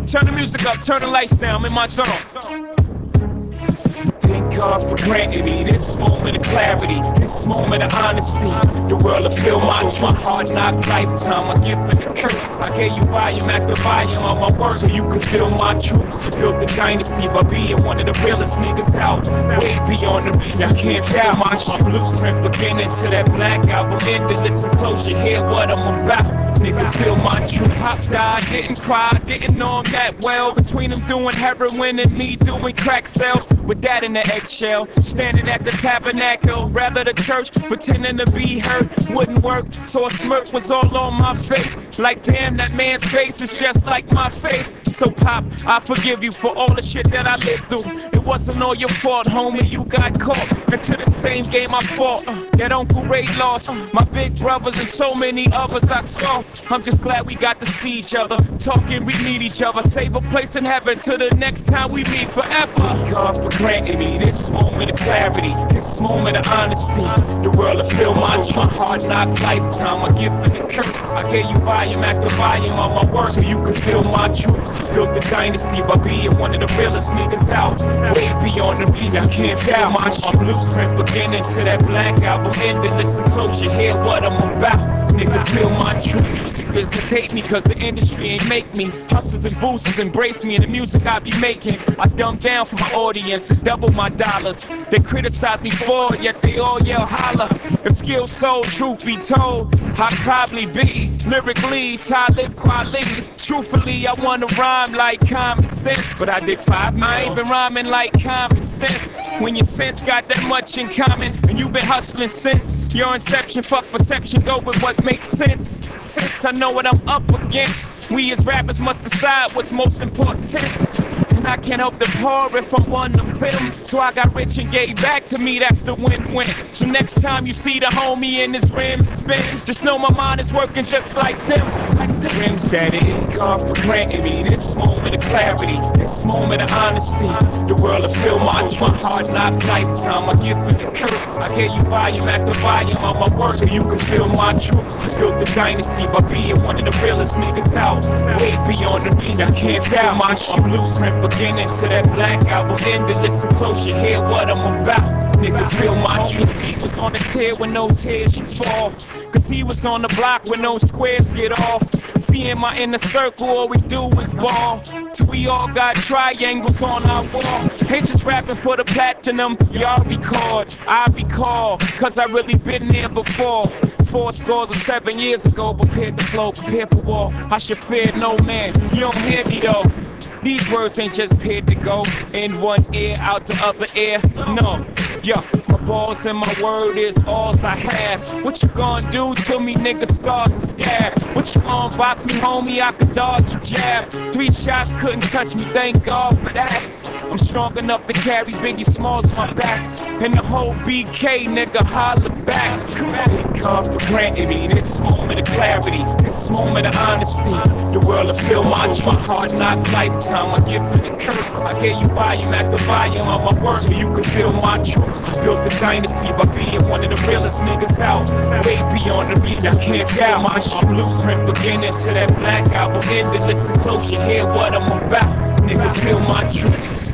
Turn the music up, turn the lights down, I'm in my zone. Thank God for granting me this moment of clarity, this moment of honesty. The world will feel my truth, my hard knock lifetime, a gift and a curse. I gave you volume after volume of my work so you could feel my truth. Built the dynasty by being one of the realest niggas out, way beyond the reason you can't feel my shoe. Blueprint beginning to that black album ending. Listen close, you hear what I'm about. Nigga, feel my truth. Pop died, didn't cry, didn't know him that well. Between him doing heroin and me doing crack sales, with that in the eggshell, standing at the tabernacle, rather the church, pretending to be hurt, wouldn't work, so a smirk was all on my face. Like damn, that man's face is just like my face. So Pop, I forgive you for all the shit that I lived through. It wasn't all your fault, homie, you got caught into the same game I fought. That Uncle Ray lost, my big brothers and so many others I saw. I'm just glad we got to see each other, talk and re-meet each other, save a place in heaven till the next time we meet forever. Thank God for granting me this moment of clarity, this moment of honesty. The world will feel my truth, my hard knock lifetime, a gift and a curse. I gave you volume after volume of my work so you could feel my truth. Built the dynasty by being one of the realest niggas out, way beyond the reason you can't feel my shoe. Blueprint beginning to that black album ending. Listen close, you hear what I'm about. Nigga, feel my truth. Music business hate me cause the industry ain't make me. Hustlers and boosters embrace me in the music I be making. I dumb down for my audience to double my dollars. They criticize me for it, yet they all yell holla. If skill sold, truth be told, I'd probably be lyrically Talib Kweli. Truthfully, I wanna rhyme like common sense, but I did 5 million. I ain't been rhyming like common sense. When your sense got that much in common, and you been hustling since your inception, fuck perception, go with what makes sense. Since I know what I'm up against, we as rappers must decide what's most important. And I can't help the poor if I'm one of them. So I got rich and gave back to me, that's the win-win. So next time you see the homie in his rims spin, just know my mind is working just like them. Like the rims that is. God for granting me this moment of clarity, this moment of honesty. The world will feel my truth, my hard knock lifetime, a gift and a curse. I gave you volume after volume of my work so you could feel my truth. Built the dynasty by being one of the realest niggas out, way beyond the reason you can't feel my shoe. Blueprint beginning to that black album ending. Listen close, you hear what I'm about. Nigga, feel my truth. He was on the tear when no tears should fall, cause he was on the block when no squares get off. See in my inner circle, all we do is ball, till we all got triangles on our wall. Ain't just rapping for the platinum, y'all record, I recall, cause I really been there before. 4 scores of 7 years ago, prepared to flow, prepared for war. I should fear no man, you don't hear me though. These words ain't just paired to go in one ear, out the other ear, no. Yeah, my balls and my word is alls I have. What you gonna do till me niggas scars are scared? What you gonna box me, homie? I could dodge a jab. 3 shots couldn't touch me, thank God for that. I'm strong enough to carry Biggie Smalls on my back, and the whole BK nigga holler back. Thank God for granting me this moment of clarity, this moment of honesty. The world will feel my truth, my hard knock lifetime, a gift and a curse. I gave you volume after volume of my work so you could feel my truth. Built the dynasty by being one of the realest niggas out, way beyond the reason you can't feel my shoe. Blueprint beginning to that black album ending. Listen close, you hear what I'm about. Nigga, feel my truth.